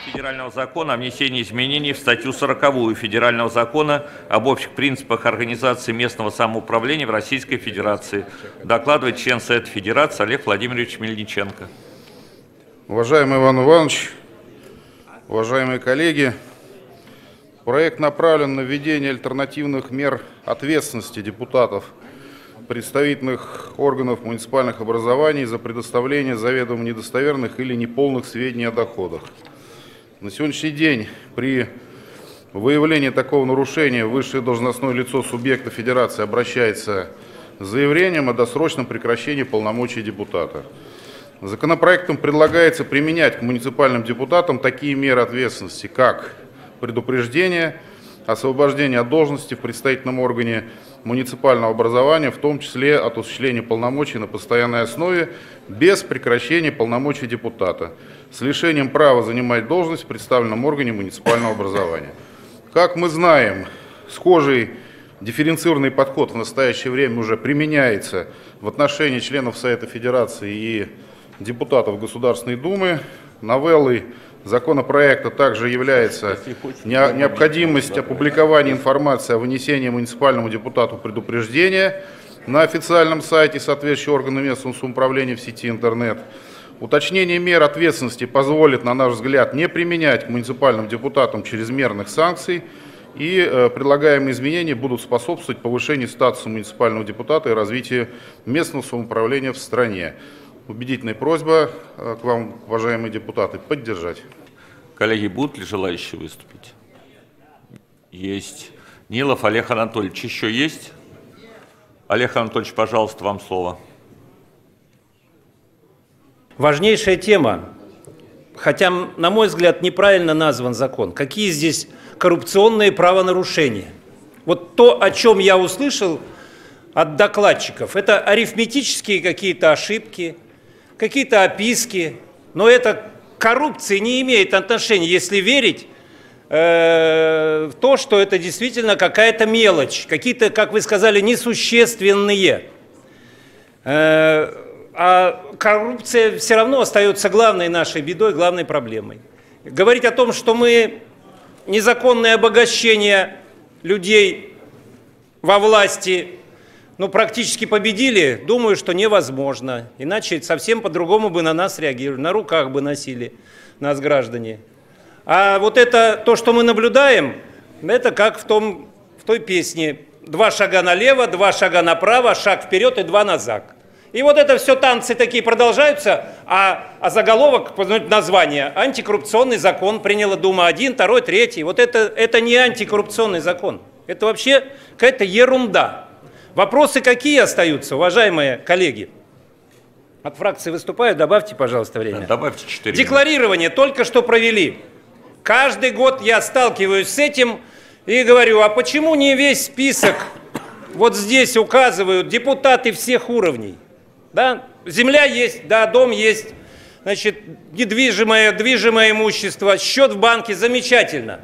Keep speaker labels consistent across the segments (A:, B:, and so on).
A: Федерального закона о внесении изменений в статью 40 Федерального закона об общих принципах организации местного самоуправления в Российской Федерации. Докладывает член Совета Федерации Олег Владимирович Мельниченко.
B: Уважаемый Иван Иванович, уважаемые коллеги, проект направлен на введение альтернативных мер ответственности депутатов представительных органов муниципальных образований за предоставление заведомо недостоверных или неполных сведений о доходах. На сегодняшний день при выявлении такого нарушения высшее должностное лицо субъекта федерации обращается с заявлением о досрочном прекращении полномочий депутата. Законопроектом предлагается применять к муниципальным депутатам такие меры ответственности, как предупреждение, освобождение от должности в представительном органе муниципального образования, в том числе от осуществления полномочий на постоянной основе, без прекращения полномочий депутата, с лишением права занимать должность в представленном органе муниципального образования. Как мы знаем, схожий дифференцированный подход в настоящее время уже применяется в отношении членов Совета Федерации и депутатов Государственной Думы. Новеллой законопроекта также является необходимость опубликования информации о вынесении муниципальному депутату предупреждения на официальном сайте соответствующего органа местного самоуправления в сети интернет. Уточнение мер ответственности позволит, на наш взгляд, не применять к муниципальным депутатам чрезмерных санкций, и предлагаемые изменения будут способствовать повышению статуса муниципального депутата и развитию местного самоуправления в стране. Убедительная просьба к вам, уважаемые депутаты, поддержать.
A: Коллеги, будут ли желающие выступить? Есть. Нилов Олег Анатольевич. Еще есть? Олег Анатольевич, пожалуйста, вам слово.
C: Важнейшая тема, хотя, на мой взгляд, неправильно назван закон. Какие здесь коррупционные правонарушения? Вот то, о чем я услышал от докладчиков, это арифметические какие-то ошибки, какие-то описки, но это к коррупции не имеет отношения, если верить в то, что это действительно какая-то мелочь, какие-то, как вы сказали, несущественные. А коррупция все равно остается главной нашей бедой, главной проблемой. Говорить о том, что мы незаконное обогащение людей во власти практически победили, думаю, что невозможно. Иначе совсем по-другому бы на нас реагировали, на руках бы носили нас граждане. А вот это, то, что мы наблюдаем, это как в той песне: 2 шага налево, 2 шага направо, шаг вперед и 2 назад. И вот это все танцы такие продолжаются, а заголовок, название «Антикоррупционный закон» приняла Дума 1, 2, 3. Вот это не антикоррупционный закон. Это вообще какая-то ерунда. Вопросы какие остаются, уважаемые коллеги? От фракции выступают, добавьте, пожалуйста, время.
A: Добавьте 4.
C: Декларирование только что провели. Каждый год я сталкиваюсь с этим и говорю, а почему не весь список вот здесь указывают депутаты всех уровней? Да? Земля есть, да, дом есть, значит, недвижимое, движимое имущество, счет в банке, замечательно.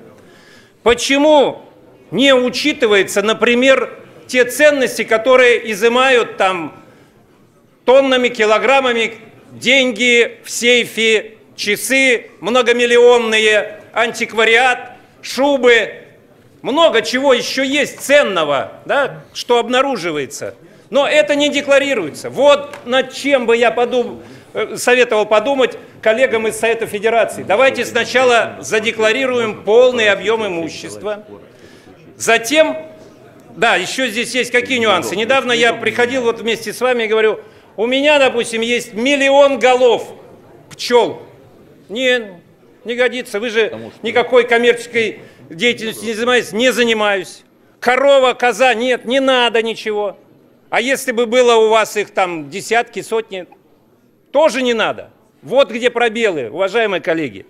C: Почему не учитывается, например, те ценности, которые изымают там тоннами, килограммами, деньги в сейфе, часы многомиллионные, антиквариат, шубы, много чего еще есть ценного, да, что обнаруживается. Но это не декларируется. Вот над чем бы я советовал подумать коллегам из Совета Федерации. Давайте сначала задекларируем полный объем имущества. Затем, да, еще здесь есть какие нюансы. Недавно я приходил вот вместе с вами и говорю, у меня, допустим, есть 1 миллион голов пчел. Не годится, вы же никакой коммерческой деятельностью не занимаетесь. Не занимаюсь. Корова, коза, нет, не надо ничего. А если бы было у вас их там десятки, сотни, тоже не надо. Вот где пробелы, уважаемые коллеги.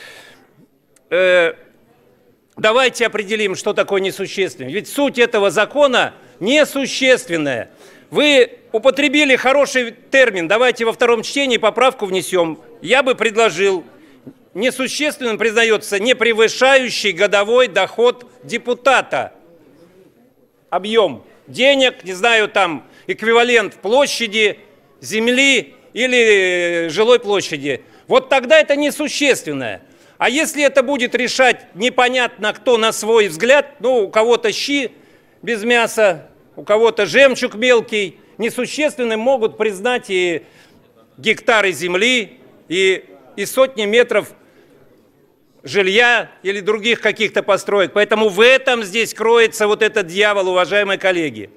C: Давайте определим, что такое несущественное. Ведь суть этого закона несущественная. Вы употребили хороший термин, давайте во втором чтении поправку внесем. Я бы предложил, несущественным признается не превышающий годовой доход депутата. Объем денег, не знаю, там эквивалент площади, земли или жилой площади. Вот тогда это несущественное. А если это будет решать непонятно кто на свой взгляд, ну, у кого-то щи без мяса, у кого-то жемчуг мелкий, несущественным могут признать и гектары земли, и сотни метров жилья или других каких-то построек. Поэтому в этом здесь кроется вот этот дьявол, уважаемые коллеги.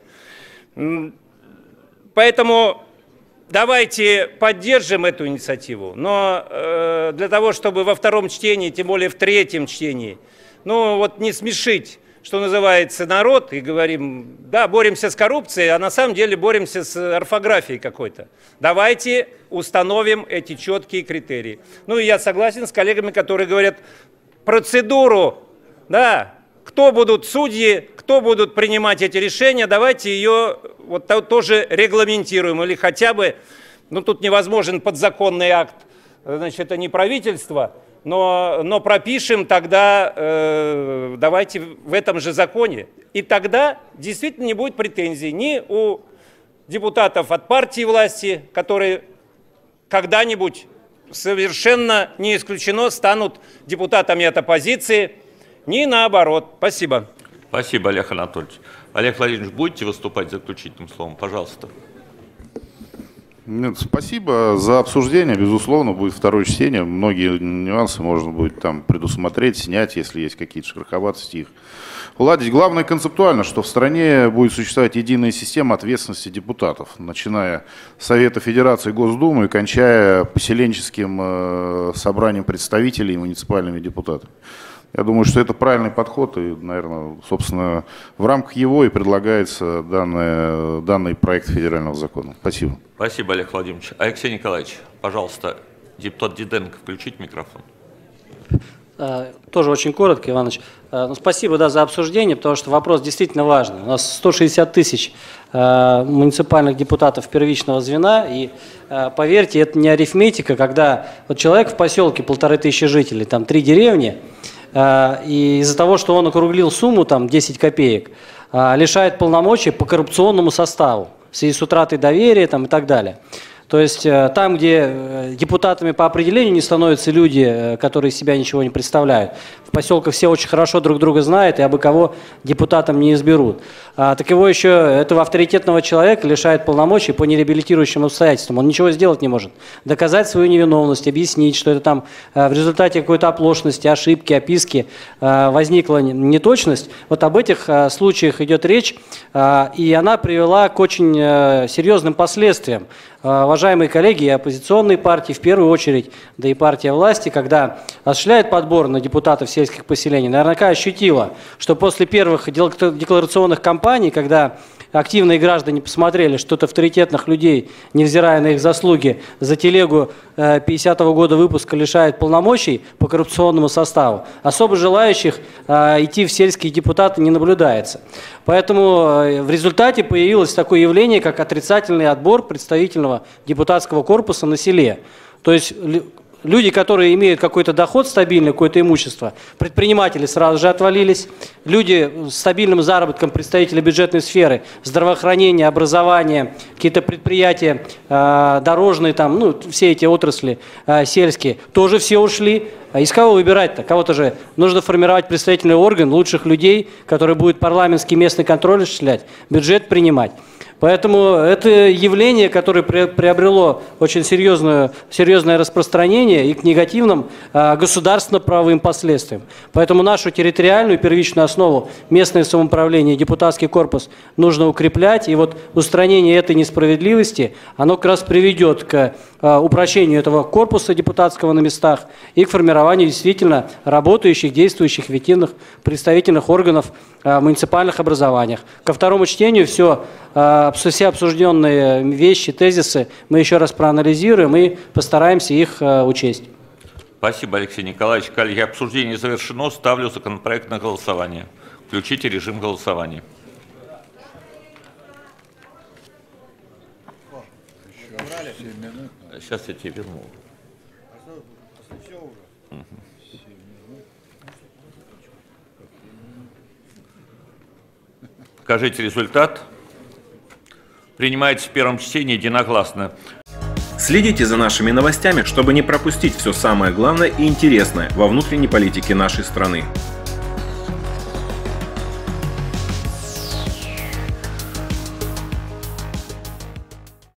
C: Поэтому давайте поддержим эту инициативу, но для того, чтобы во втором чтении, тем более в третьем чтении, ну вот не смешить, что называется, народ, и говорим, да, боремся с коррупцией, а на самом деле боремся с орфографией какой-то. Давайте установим эти четкие критерии. Ну и я согласен с коллегами, которые говорят, процедуру, да, кто будут судьи, кто будут принимать эти решения, давайте ее вот тоже регламентируем, или хотя бы, ну тут невозможен подзаконный акт, значит, это не правительство, но пропишем тогда, давайте в этом же законе. И тогда действительно не будет претензий ни у депутатов от партии власти, которые когда-нибудь, совершенно не исключено, станут депутатами от оппозиции, ни наоборот. Спасибо.
A: Спасибо, Олег Анатольевич. Олег Владимирович, будете выступать заключительным словом? Пожалуйста.
B: Нет, спасибо за обсуждение. Безусловно, будет второе чтение. Многие нюансы можно будет там предусмотреть, снять, если есть какие-то шероховатости их. Уладить. Главное концептуально, что в стране будет существовать единая система ответственности депутатов, начиная с Совета Федерации, Госдумы и кончая поселенческим собранием представителей и муниципальными депутатами. Я думаю, что это правильный подход, и, наверное, собственно, в рамках его и предлагается данный проект федерального закона. Спасибо.
A: Спасибо, Олег Владимирович. Алексей Николаевич, пожалуйста, депутат Диденко, включить микрофон.
D: Тоже очень коротко, Иванович. Спасибо, да, за обсуждение, потому что вопрос действительно важный. У нас 160 тысяч муниципальных депутатов первичного звена, и поверьте, это не арифметика, когда вот человек в поселке 1500 жителей, там 3 деревни, и из-за того, что он округлил сумму, там 10 копеек, лишает полномочий по коррупционному составу, в связи с утратой доверия там, и так далее. То есть там, где депутатами по определению не становятся люди, которые из себя ничего не представляют, в поселках все очень хорошо друг друга знают, и абы кого депутатом не изберут. Так его еще, этого авторитетного человека, лишают полномочий по нереабилитирующим обстоятельствам. Он ничего сделать не может. Доказать свою невиновность, объяснить, что это там в результате какой-то оплошности, ошибки, описки возникла неточность. Вот об этих случаях идет речь, и она привела к очень серьезным последствиям. Уважаемые коллеги, и оппозиционные партии, в первую очередь, да и партия власти, когда осуществляет подбор на депутатов сельских поселений, наверняка ощутила, что после первых декларационных кампаний, когда активные граждане посмотрели, что от авторитетных людей, невзирая на их заслуги, за телегу 50-го года выпуска лишает полномочий по коррупционному составу, особо желающих идти в сельские депутаты не наблюдается. Поэтому в результате появилось такое явление, как отрицательный отбор представительного депутатского корпуса на селе. То есть люди, которые имеют какой-то доход стабильный, какое-то имущество, предприниматели сразу же отвалились, люди с стабильным заработком, представители бюджетной сферы, здравоохранение, образование, какие-то предприятия дорожные, там, ну, все эти отрасли сельские, тоже все ушли. А из кого выбирать-то? Кого-то же нужно формировать представительный орган лучших людей, который будет парламентский местный контроль осуществлять, бюджет принимать. Поэтому это явление, которое приобрело очень серьезное распространение и к негативным государственно-правовым последствиям. Поэтому нашу территориальную первичную основу, местное самоуправление, депутатский корпус нужно укреплять. И вот устранение этой несправедливости, оно как раз приведет к упрочению этого корпуса депутатского на местах и к формированию действительно работающих, действующих, эффективных представительных органов в муниципальных образованиях. Ко второму чтению все обсужденные вещи, тезисы мы еще раз проанализируем и постараемся их учесть.
A: Спасибо, Алексей Николаевич. Коллеги, обсуждение завершено. Ставлю законопроект на голосование. Включите режим голосования. Сейчас я тебе верну. Покажите результат. Принимается в первом чтении единогласно.
E: Следите за нашими новостями, чтобы не пропустить все самое главное и интересное во внутренней политике нашей страны.